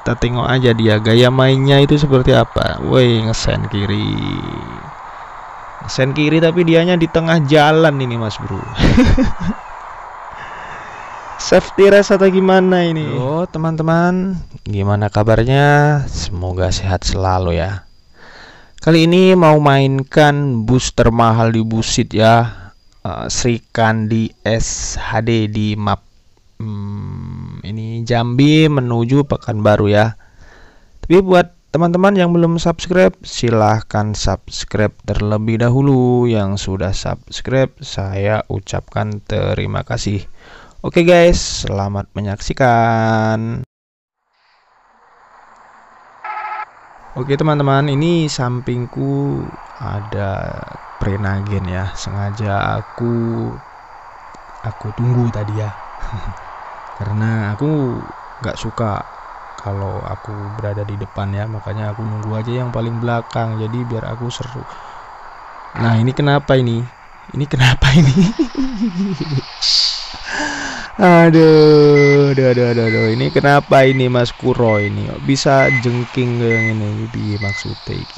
Kita tengok aja dia gaya mainnya itu seperti apa. Woi, ngesen kiri. Ngesen kiri tapi dianya di tengah jalan ini Mas Bro. Safety rest atau gimana ini? Halo teman-teman, gimana kabarnya? Semoga sehat selalu ya. Kali ini mau mainkan bus termahal di Busit ya, Sri Kandi SHD di map ini Jambi menuju Pekanbaru ya. Tapi buat teman-teman yang belum subscribe, silahkan subscribe terlebih dahulu. Yang sudah subscribe, saya ucapkan terima kasih. Oke guys, selamat menyaksikan. Oke teman-teman, ini sampingku ada Prenagen ya. Sengaja aku tunggu tadi ya. Karena aku nggak suka kalau aku berada di depan ya, makanya aku nunggu aja yang paling belakang. Jadi biar aku seru. Nah ini kenapa ini? Ini kenapa ini? Aduh, ini kenapa ini Mas Kuro ini bisa jengking yang ini piye maksudnya iki?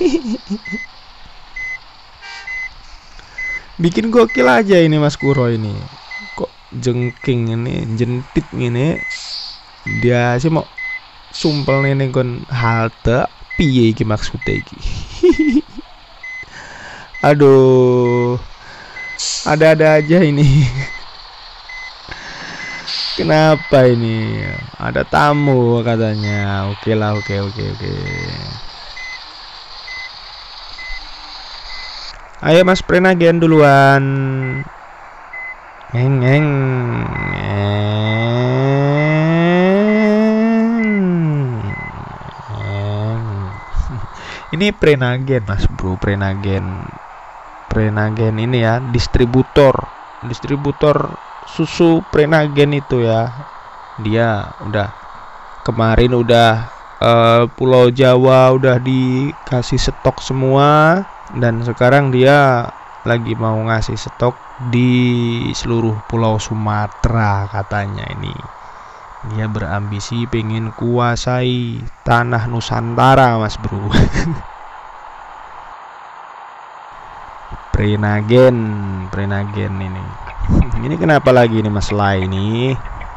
Bikin gokil aja ini Mas Kuro ini. Kok jengking ini, jentit ini. Dia sih mau sumpel nih kon halte piye iki maksudnya iki? Aduh. Ada-ada aja ini. Kenapa ini? Ada tamu katanya. Oke lah, oke. Ayo Mas Prenagen duluan. Ngeng. Ini Prenagen Mas Bro, Prenagen ini ya, distributor susu Prenagen itu ya. Dia udah kemarin Pulau Jawa udah dikasih stok semua, dan sekarang dia lagi mau ngasih stok di seluruh Pulau Sumatera katanya. Ini dia berambisi pengen kuasai tanah Nusantara Mas Bro. Prenagen ini. Ini kenapa lagi nih masalah ini?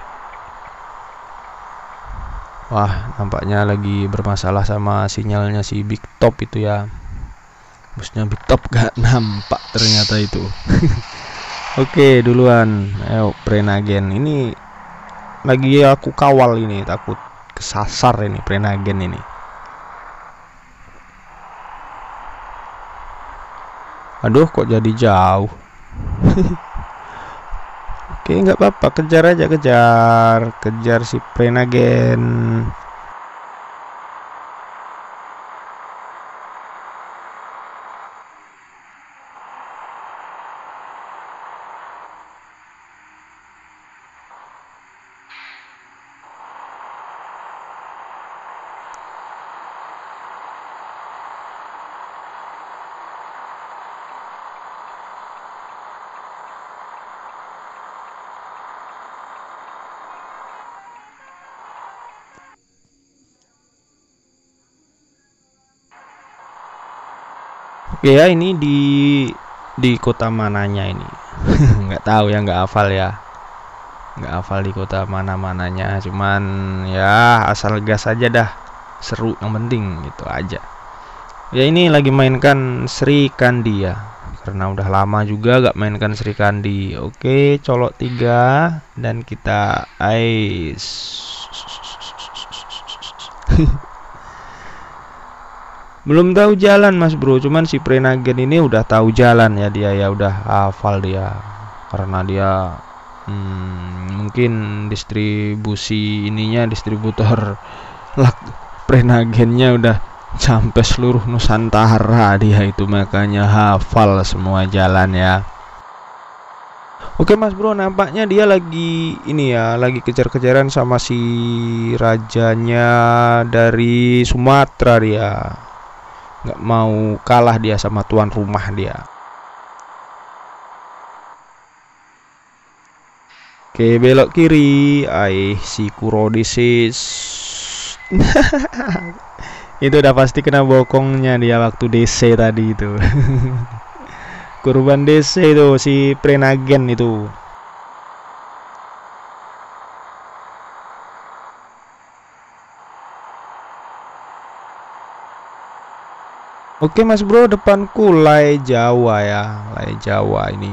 Wah, nampaknya lagi bermasalah sama sinyalnya si Big Top itu ya. Busnya Big Top gak nampak ternyata itu. Oke, duluan. Ayo Prenagen. Ini lagi aku kawal ini, takut kesasar ini Prenagen ini. Aduh, kok jadi jauh. Oke, nggak apa-apa, kejar si Prenagen. Oke ya, ini di kota mananya ini? Nggak tahu ya, nggak hafal di kota mananya. Cuman ya asal gas aja dah, seru yang penting gitu aja. Ya ini lagi mainkan Sri Kandi ya, karena udah lama juga gak mainkan Sri Kandi. Oke, colok 3 dan kita ice. Belum tahu jalan Mas Bro, cuman si Prenagen ini udah tahu jalan ya, dia ya udah hafal dia, karena dia mungkin distributor Prenagennya udah sampai seluruh Nusantara dia itu, makanya hafal semua jalan ya. Oke Mas Bro, nampaknya dia lagi ini ya, lagi kejar-kejaran sama si rajanya dari Sumatera. Dia nggak mau kalah dia sama tuan rumah dia. Oke, belok kiri. Si Kuro disis Itu udah pasti kena bokongnya dia waktu DC tadi itu. Kurban DC itu si Prenagen itu. Oke Mas Bro, depanku Lai Jawa ya, Lai Jawa ini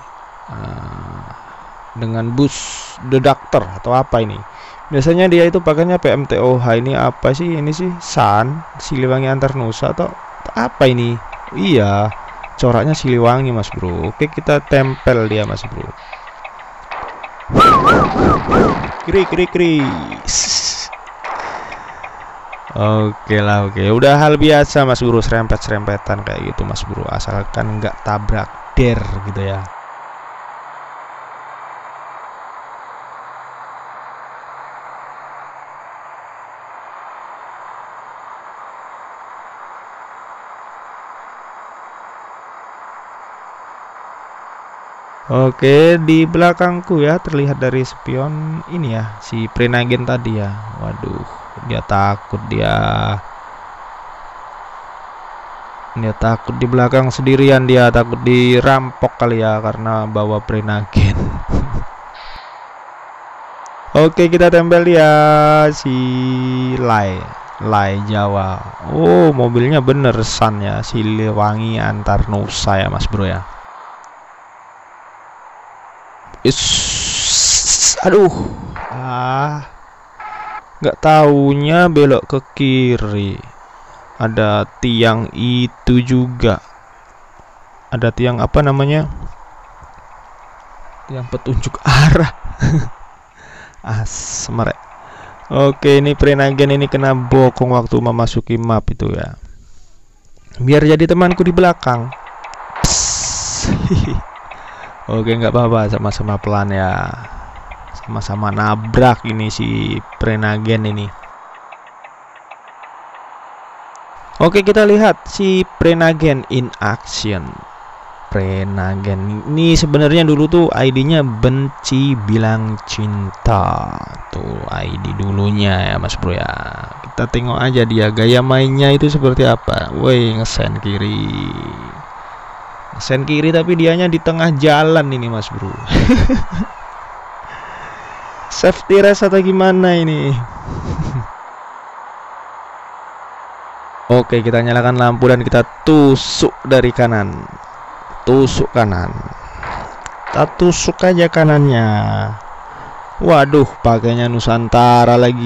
dengan bus The Doctor atau apa ini? Biasanya dia itu pakainya PMTOH, ini apa sih? Ini sih San Siliwangi Antar Nusa atau apa ini? Iya, coraknya Siliwangi Mas Bro. Oke, kita tempel dia Mas Bro. Kri. Oke lah, oke. Udah hal biasa Mas Bro, serempetan kayak gitu Mas Bro, asalkan nggak tabrak der gitu ya. Oke, di belakangku ya terlihat dari spion ini ya, si Prenagen tadi ya. Waduh, dia takut di belakang sendirian, dia takut dirampok kali ya karena bawa Prenagen. Oke, kita tempel dia si Lai Jawa. Oh, mobilnya bener San ya, Siliwangi Antar Nusa ya Mas Bro ya. Aduh, nggak taunya belok ke kiri. Ada tiang itu juga. Ada tiang apa namanya? Tiang petunjuk arah. Semerek. Oke, ini Prenagen ini kena bokong waktu memasuki map itu ya. Biar jadi temanku di belakang. Oke, nggak apa-apa, sama-sama pelan ya, sama-sama nabrak ini si Prenagen ini. Oke, kita lihat si Prenagen in action. Prenagen ini sebenarnya dulu tuh ID-nya Benci Bilang Cinta, tuh ID dulunya ya Mas Bro ya. Kita tengok aja dia gaya mainnya itu seperti apa. Woi, ngesen kiri. Sen kiri tapi dianya di tengah jalan ini Mas Bro. Safety race atau gimana ini? Oke, kita nyalakan lampu dan kita tusuk dari kanan. Tusuk kanan. Kita tusuk aja kanannya. Waduh, pakainya Nusantara lagi.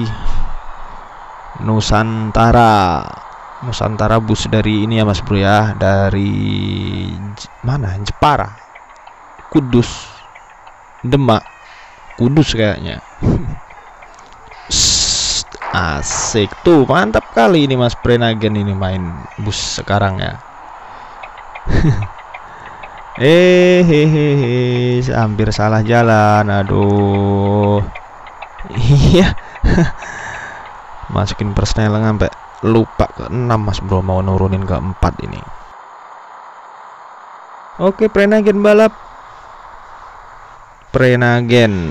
Nusantara bus dari ini ya Mas Bro ya, dari mana? Jepara, Kudus, Demak, Kudus kayaknya. Asik tuh, mantap kali ini Mas Prenagen ini main bus sekarang ya. Hampir salah jalan, aduh. Iya. Masukin persneling sampai lupa ke 6 Mas Bro, mau nurunin ke 4 ini. Oke, Prenagen balap. Prenagen.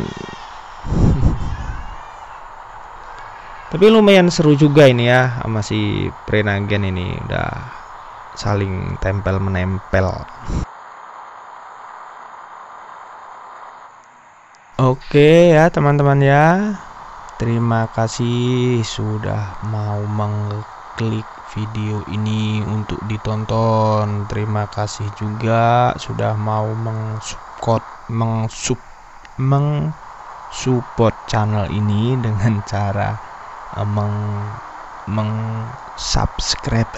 Tapi lumayan seru juga ini ya sama si Prenagen ini, udah saling tempel menempel. Oke ya teman-teman ya. Terima kasih sudah mau mengklik video ini untuk ditonton. Terima kasih juga sudah mau support channel ini dengan cara subscribe.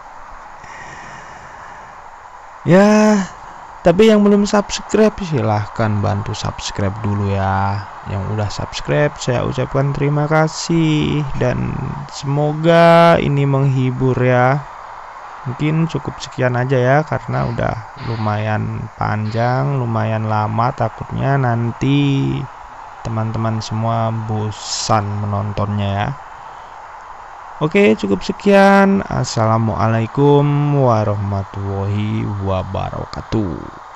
Ya, tapi yang belum subscribe silahkan bantu subscribe dulu ya. Yang udah subscribe saya ucapkan terima kasih dan semoga ini menghibur ya. Mungkin cukup sekian aja ya karena udah lumayan panjang, lumayan lama, takutnya nanti teman-teman semua bosan menontonnya ya. Oke, cukup sekian. Assalamualaikum warahmatullahi wabarakatuh.